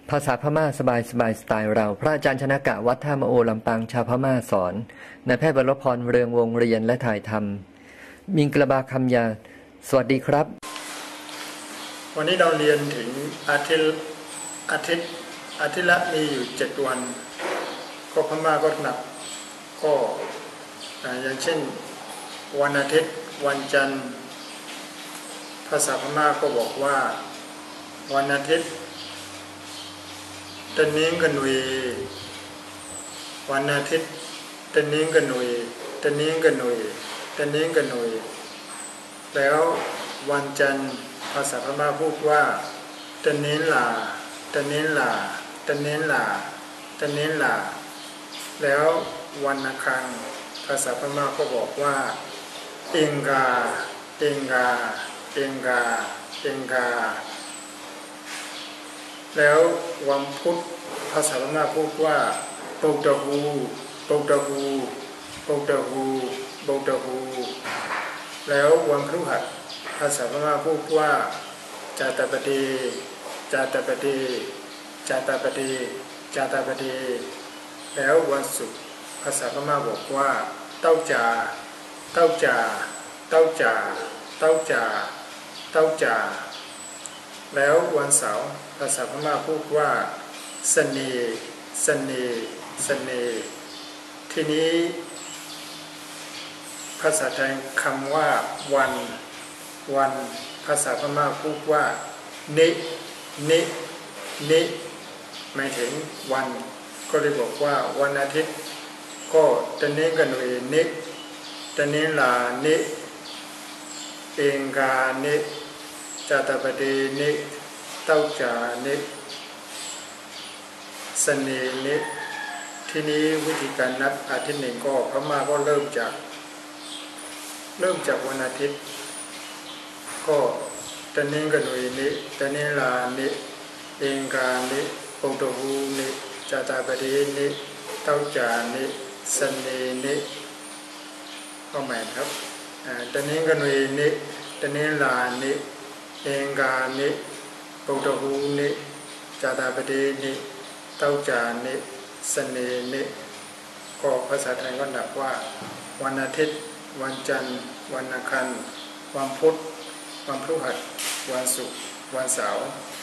ภาษาพม่าสบายสไตล์เราพระอาจารย์ชนกะวัดท่ามะโอลำปางชาวพม่าสอนนายแพทย์วรพรเรืองวงเรียนและถ่ายทำมิงกระบาคำยาสวัสดีครับวันนี้เราเรียนถึงอาทิตย์ละมีอยู่7 วันก็พม่าก็หนักก็อย่างเช่นวันอาทิตย์วันจันทร์ภาษาพม่าก็บอกว่าวันอาทิตย์ตะนิ้งกันหนุยวันอาทิตย์ตะนิ้งกันหนุยตะนิ้งกันหนุยตะนิ้งกันหนุยแล้ววันจันทร์ภาษาพม่าพูดว่าตะนิ้นหลาตะนิ้นหลาตะนิ้นหลาตะนิ้นหลาแล้ววันอังคารภาษาพม่าก็บอกว่าเองกาเองกาเองกาเองกาแล้ววันพุธภาษาพม่าพูดว่าปุกตะฮูปุกตะฮูปุกตะฮูปุกตะฮูแล้ววันพฤหัสภาษาพม่าพูดว่าจาตปฏิจาตปฏิจาตปฏิจาตปฏิแล้ววันศุกร์ภาษาพม่าบอกว่าเต้าจ่าเต้าจ่าเต้าจ่าเต้าจ่าเต้าจ่าแล้ววันเสาร์ภาษาพม่าพูดว่าสนีสนีสนีทีนี้ภาษาไทยคำว่าวันภาษาพม่าพูดว่านิหมายถึงวันก็เลยบอกว่าวันอาทิตย์ก็ตะนิ้งกันหนุยนิตะนิ้งลานิเองกานิจาตปฏินิเต้าจานิสนีนิที่นี้วิธีการนับอาทิตย์หนึ่งก็พม่าก็เริ่มจากวันอาทิตย์ก็ตะนิ้งกันหนุยนิตะนิ้งลานิเองกานิปุกตะฮูนิจาตปฏินิเต้าจานิสนีนิก็หมายครับตะนิ้งกันหนุยนิตะนิ้งลานิเองกานิปุกตะฮูนิจาตปฏินิเต้าจานิสนีนิก็ภาษาไทยก็นับว่าวันอาทิตย์วันจันทร์วันอังคารวันพุธวันพฤหัสวันศุกร์วันเสาร์